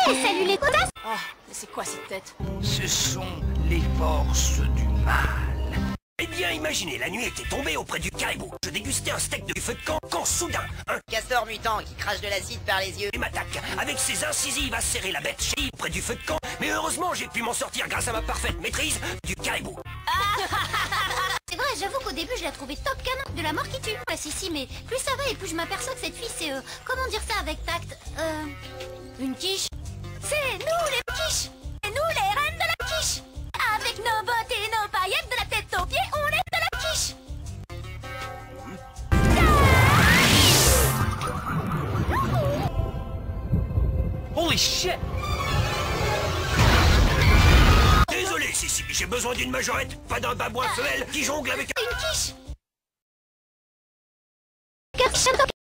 Salut les godasses. Oh, mais c'est quoi cette tête? Ce sont les forces du mal. Eh bien, imaginez, la nuit était tombée auprès du caribou. Je dégustais un steak de feu de camp quand soudain, un castor mutant qui crache de l'acide par les yeux et m'attaque avec ses incisives à serrer la bête chez près du feu de camp. Mais heureusement, j'ai pu m'en sortir grâce à ma parfaite maîtrise du caribou. C'est vrai, j'avoue qu'au début je la trouvais top canon, de la mort qui tue. Ah si, mais plus ça va et plus je m'aperçois que cette fille c'est, comment dire ça avec tact, une quiche. C'est nous les quiches. C'est nous les reines de la quiche. Avec nos bottes et nos paillettes de la tête aux pieds, on est de la quiche. Holy shit! Désolé, Sissi, j'ai besoin d'une majorette, pas d'un babouin femelle qui jongle avec un... Une quiche.